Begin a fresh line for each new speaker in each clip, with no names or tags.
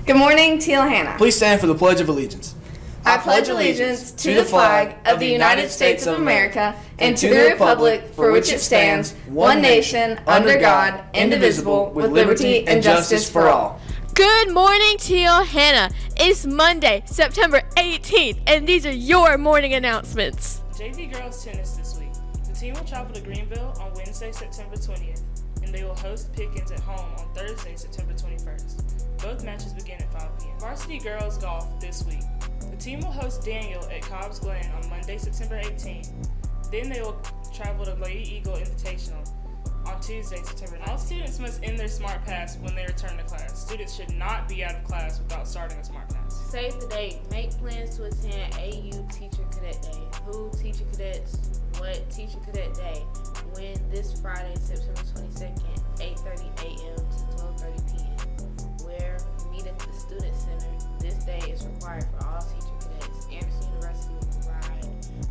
Good morning, Teal Hannah.
Please stand for the Pledge of Allegiance.
I pledge allegiance to the flag of the United States of America and to the republic for which it stands, one nation, under God, indivisible, with liberty and justice for all.
Good morning, Teal Hannah. It's Monday, September 18th, and these are your morning announcements.
JV Girls Tennis this week. The team will travel to Greenville on Wednesday, September 20th, and they will host Pickens at home on Thursday, September 21st. Both matches begin at 5 p.m. Varsity Girls Golf this week. The team will host Daniel at Cobb's Glen on Monday, September 18th. Then they will travel to Lady Eagle Invitational on Tuesday, September 9th. All students must end their Smart Pass when they return to class. Students should not be out of class without starting a Smart Pass.
Save the date. Make plans to attend AU Teacher Cadet Day. Who teacher cadets? What teacher cadet day? When this Friday, September 22nd, 8:30 a.m. to 12:30 p.m. Where? Meet at the Student Center. This day is required for all teacher cadets. Anderson University will provide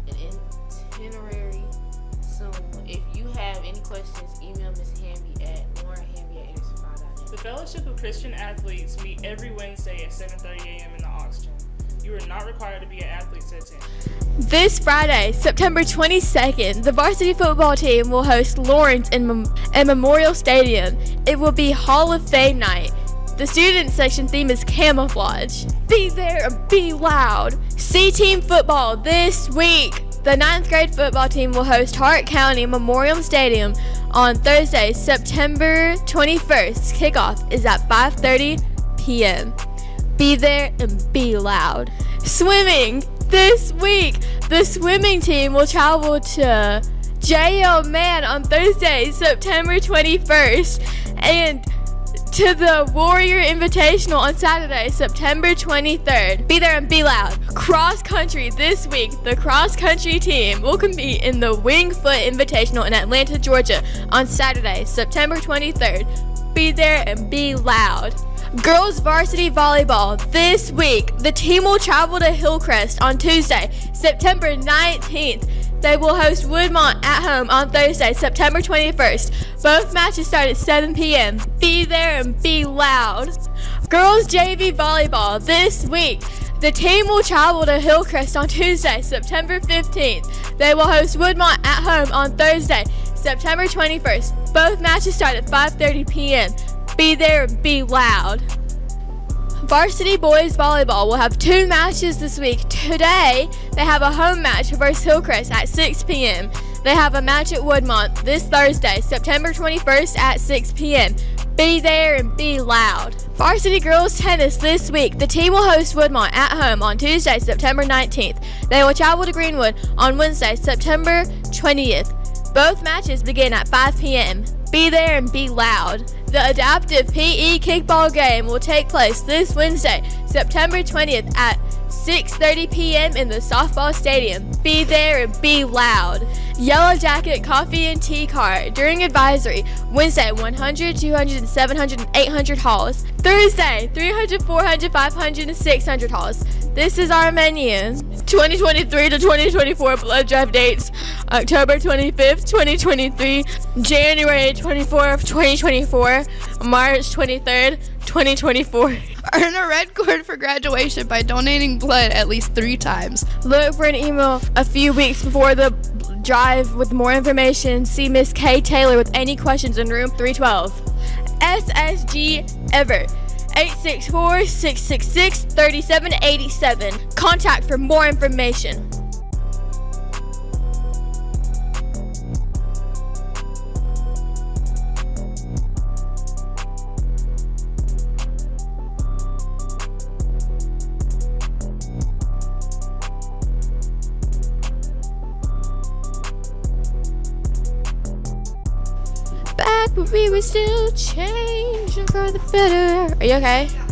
an itinerary soon. If you have any questions, email Ms. Hamby at laurenhamby@andersonfile.net.
The Fellowship of Christian Athletes meet every Wednesday at 7:30 a.m. in the Aux Gym. You are not required to be an athlete to attend.
This Friday, September 22nd, the varsity football team will host Lawrence in Memorial Stadium. It will be Hall of Fame night. The student section theme is camouflage. Be there and be loud. C-Team football this week. The 9th grade football team will host Hart County Memorial Stadium on Thursday, September 21st. Kickoff is at 5:30 p.m. Be there and be loud. Swimming this week. The swimming team will travel to J.L. Mann on Thursday, September 21st, and to the Warrior Invitational on Saturday, September 23rd. Be there and be loud. Cross country this week. The cross country team will compete in the Wingfoot Invitational in Atlanta, Georgia on Saturday, September 23rd. Be there and be loud. Girls varsity volleyball this week. The team will travel to Hillcrest on Tuesday, September 19th. They will host Woodmont at home on Thursday, September 21st. Both matches start at 7 p.m. Be there and be loud. Girls JV volleyball this week. The team will travel to Hillcrest on Tuesday, September 15th. They will host Woodmont at home on Thursday, September 21st. Both matches start at 5:30 p.m. Be there and be loud. Varsity boys volleyball will have 2 matches this week. Today, they have a home match versus Hillcrest at 6 p.m. They have a match at Woodmont this Thursday, September 21st at 6 p.m. Be there and be loud. Varsity girls tennis this week. The team will host Woodmont at home on Tuesday, September 19th. They will travel to Greenwood on Wednesday, September 20th. Both matches begin at 5 p.m. Be there and be loud. The adaptive PE kickball game will take place this Wednesday, September 20th at 6:30 p.m. in the softball stadium. Be there and be loud. Yellow Jacket coffee and tea cart during advisory. Wednesday, 100, 200, 700, and 800 halls. Thursday, 300, 400, 500, and 600 halls. This is our menu. 2023 to 2024 blood drive dates. October 25th, 2023. January 24th, 2024. March 23rd, 2024.
Earn a red cord for graduation by donating blood at least 3 times.
Look for an email a few weeks before the drive with more information. See Miss Kay Taylor with any questions in room 312. SSG Ever. 864-666-3787. Contact for more information. Back when we were still changing for the better. Are you okay?